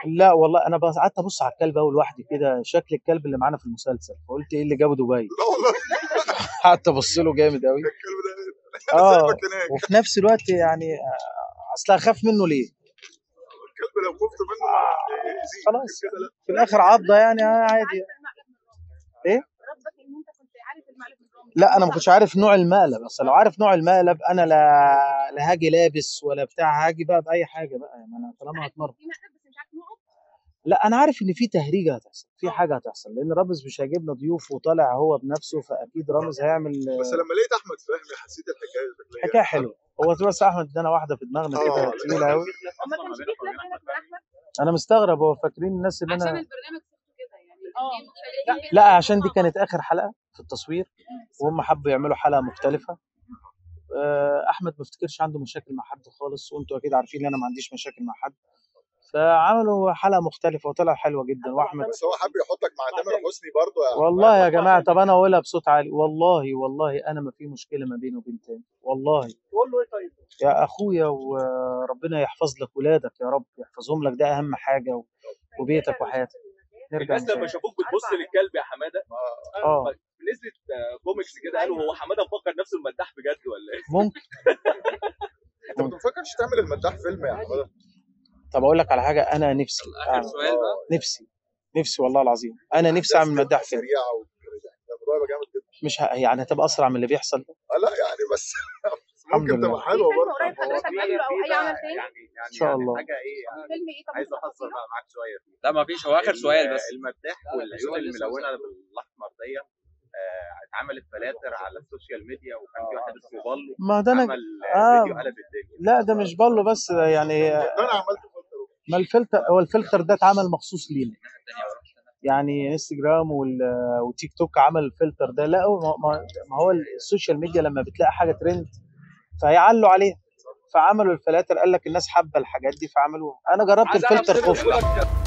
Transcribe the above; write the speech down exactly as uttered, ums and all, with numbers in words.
لا والله انا بس قعدت ابص على الكلب اول لوحدي كده، شكل الكلب اللي معانا في المسلسل، فقلت ايه اللي جابه دبي. لا والله. قعدت ابص له جامد قوي. الكلب ده انا اه سايبك هناك. وفي نفس الوقت يعني اصل اخاف منه ليه؟ الكلب لو خفت منه ما يأذيك خلاص كده. لا في الاخر عضه يعني عادي. ايه؟ ربك ان انت كنت عارف المقلب من رامز. لا انا ما كنتش عارف نوع المقلب، اصل لو عارف نوع المقلب انا لا لا هاجي لابس ولا بتاع، هاجي بقى باي حاجه بقى يعني انا طالما هتمرن. في مقلب بس مش عارف نوعه. لا انا عارف ان في تهريجه هتحصل، في حاجه هتحصل، لان رامز مش هيجيب لنا ضيوف وطالع هو بنفسه، فاكيد رامز هيعمل بس لما لقيت احمد فهمي حسيت الحكايه شكلها حكايه حلوه. هو بس احمد ادانا واحده في دماغنا كده اه تقيله قوي. ما كانش في خلاف بينك وبين احمد انا مستغرب، هو فاكرين الناس اللي عشان انا البرنامج صوته كده يعني. اه لا عشان دي كانت اخر حلقه في التصوير وهم حبوا يعملوا حلقه مختلفه. آه، احمد ما افتكرش عنده مشاكل مع حد خالص، وانتوا اكيد عارفين ان انا ما عنديش مشاكل مع حد، فعملوا حلقه مختلفه وطلع حلوه جدا. واحمد بس هو حب يحطك مع تامر حسني برضه يا والله يا جماعه، طب انا اقولها بصوت عالي، والله والله انا ما في مشكله ما بيني وبين تامر، والله. قول له ايه طيب؟ يا اخويا وربنا يحفظ لك ولادك يا رب، يحفظهم لك، ده اهم حاجه، و- وبيتك وحياتك. نرجع الناس لما نشوف. شافوك بتبص للكلب يا حماده اه نزلت آه، كوميكس كده قالوا هو حماده مفكر نفسه المداح بجد ولا ايه؟ ممكن. انت ما بتفكرش تعمل المداح فيلم يا حماده؟ طب اقول لك على حاجه، انا نفسي اخر سؤال بقى نفسي نفسي والله العظيم انا نفسي اعمل مداح فيلم. سريعه وكده يعني الموضوع يبقى جامد جدا. مش ه... يعني هتبقى اسرع من اللي بيحصل ده. اه لا يعني بس الحمد ممكن لله. تبقى حلوه فيلم برضه. قريب حضرتك عامله او اي عمل تاني؟ يعني يعني ان شاء الله. حاجه ايه فيلم ايه؟ طب عايز ممكن اهزر تفاصيله؟ بقى معاك شويه فيه. لا ما فيش، هو اخر سؤال بس. المداح والعيون الملونه بالاحمر دي آه، اتعملت فلاتر على السوشيال ميديا، وكان في واحد اسمه بالو ما ده انا عمل آه فيديو قلب الدنيا. لا ده مش بالو بس، ده يعني ده انا عملت فلتر. ما الفلتر، هو الفلتر ده اتعمل مخصوص لينا، يعني انستجرام وال- وتيك توك عمل الفلتر ده. لا هو- ما ما هو السوشيال ميديا لما بتلاقي حاجه ترند فهيعلوا عليها، فعملوا الفلاتر، قال لك الناس حابه الحاجات دي فعملوها. انا جربت الفلتر خفت.